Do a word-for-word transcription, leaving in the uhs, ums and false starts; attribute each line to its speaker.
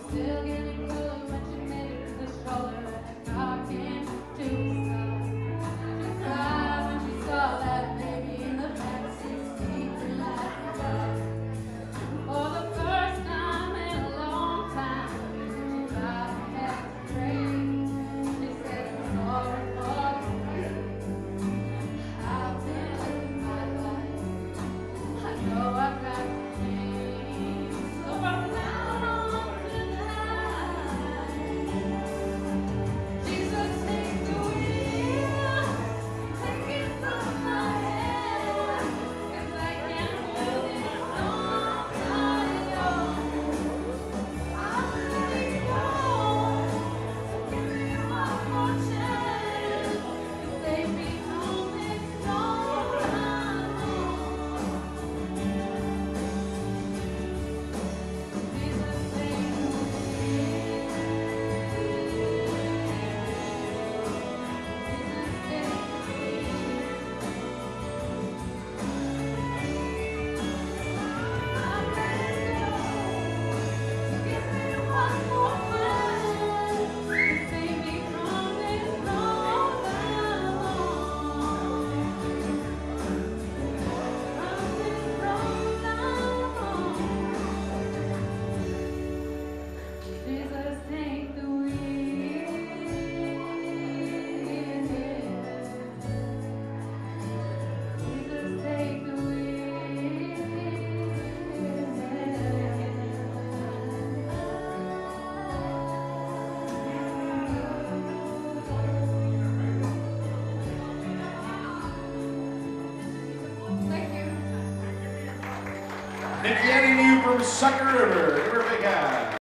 Speaker 1: Still getting good when she made it to the shoulder and knocked into the sky. She cried when she saw that baby in the backseat sleeping like a dog. For the first time in a long time, she cried and had to pray. She said, "I'm sorry for the pain I've been in my life. I know I've got to change. So from now on tonight, Jesus, take the wheel, take it from my hand, 'cause I can't hold it on my own. I'm letting go, so give me one more chance to save me from this storm I'm on. Jesus, take the wheel. Jesus, take the wheel. I'm letting go, so give me one more chance to save me from this storm I'm on. From this storm I'm on. Jesus, take the wheel. Jesus, take the wheel. Thank you.
Speaker 2: Nikki Annie from Sucker River. Give her a big hand.